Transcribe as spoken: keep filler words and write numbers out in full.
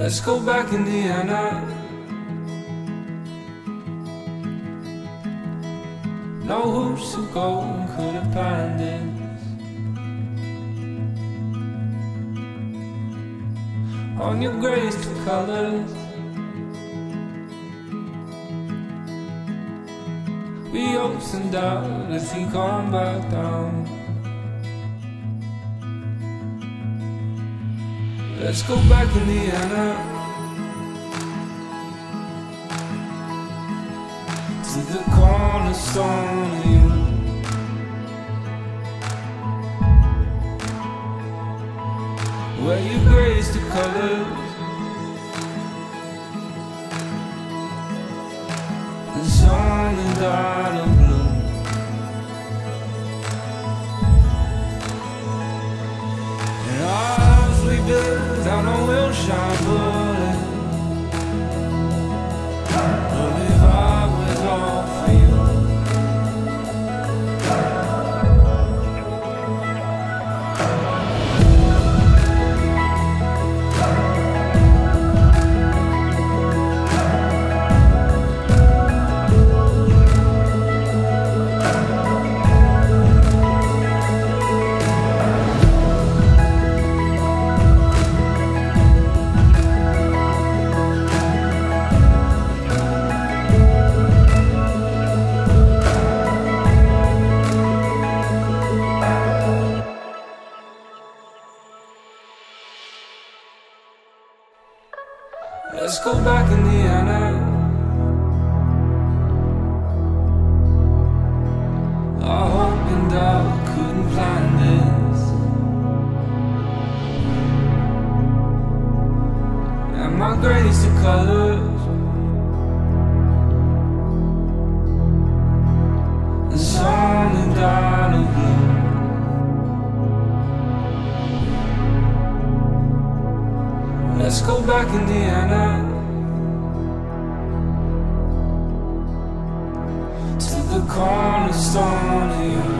Let's go back, Indiana. No hoops of gold could have planned this. On your greatest colors, we opened out as we come back down. Let's go back, Indiana, to the cornerstone of you. Where you grace the colors and sun and dark of blue. And our house we built down on Wilshire Boulevard, but if I was all for you, let's go back, Indiana. I hope and I couldn't plan this, and my grace of colors and sun and dark of blue. Let's go back, Indiana, to the cornerstone of you.